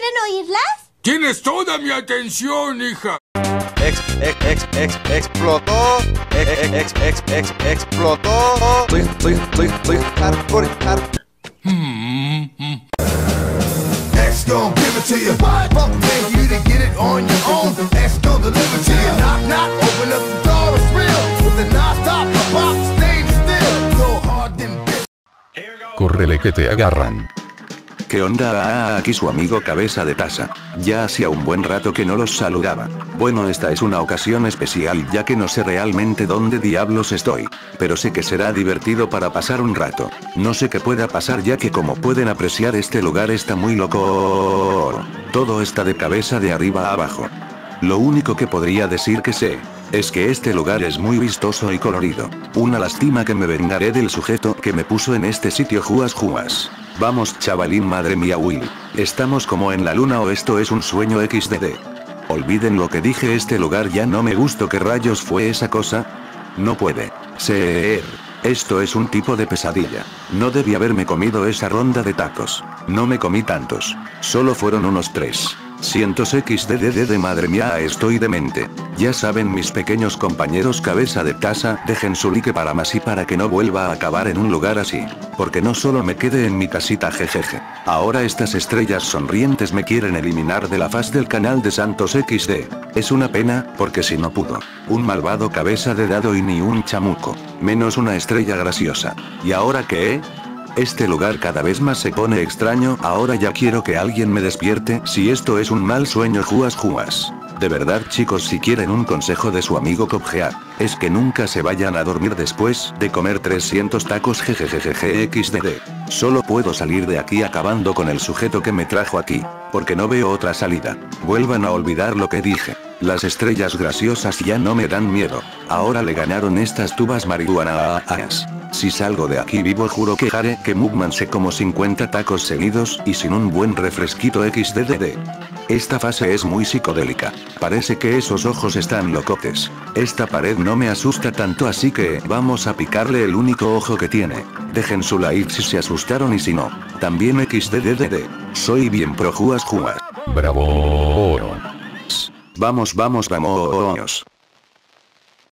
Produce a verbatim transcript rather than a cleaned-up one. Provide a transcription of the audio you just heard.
oírlas? Tienes toda mi atención, hija. Ex, ex, ex, ex, explotó. Ex, ex, ex, ex, ex, explotó. Please, please, please, please, hardcore, hardcore. X gon' give it to you. Fuck man, you to get it on your own. X gon' deliver to you. Knock, knock, open up the door, it's real. With the non-stop, the box, stay still. Go hard, then bitch. Córrele que te agarran. ¿Qué onda? Ah, aquí su amigo Cabeza de Taza. Ya hacía un buen rato que no los saludaba. Bueno, esta es una ocasión especial ya que no sé realmente dónde diablos estoy. Pero sé que será divertido para pasar un rato. No sé qué pueda pasar ya que como pueden apreciar este lugar está muy loco. Todo está de cabeza de arriba a abajo. Lo único que podría decir que sé es que este lugar es muy vistoso y colorido. Una lástima que me vengaré del sujeto que me puso en este sitio juas juas. Vamos chavalín, madre mía Will. ¿Estamos como en la luna o esto es un sueño equis de de? Olviden lo que dije, este lugar ya no me gustó. ¿Qué rayos fue esa cosa? No puede ser. Esto es un tipo de pesadilla. No debí haberme comido esa ronda de tacos. No me comí tantos. Solo fueron unos tres. Cientos equis de de de de madre mía, estoy demente. Ya saben mis pequeños compañeros Cabeza de Taza, dejen su like para más y para que no vuelva a acabar en un lugar así. Porque no solo me quede en mi casita, jejeje. Ahora estas estrellas sonrientes me quieren eliminar de la faz del canal de Santos equis de. Es una pena, porque si no pudo. Un malvado cabeza de dado y ni un chamuco. Menos una estrella graciosa. ¿Y ahora qué? Este lugar cada vez más se pone extraño, ahora ya quiero que alguien me despierte, si esto es un mal sueño juas juas. De verdad chicos, si quieren un consejo de su amigo Copgear, es que nunca se vayan a dormir después de comer trescientos tacos jejejejeje equis de de. Solo puedo salir de aquí acabando con el sujeto que me trajo aquí, porque no veo otra salida. Vuelvan a olvidar lo que dije. Las estrellas graciosas ya no me dan miedo. Ahora le ganaron estas tubas marihuanas. Si salgo de aquí vivo juro que haré que Mugman se como cincuenta tacos seguidos y sin un buen refresquito equis de de de. Esta fase es muy psicodélica. Parece que esos ojos están locotes. Esta pared no me asusta tanto, así que vamos a picarle el único ojo que tiene. Dejen su like si se asustaron y si no. También equis de de de de. Soy bien pro juas juas. Bravo. Vamos vamos vamos.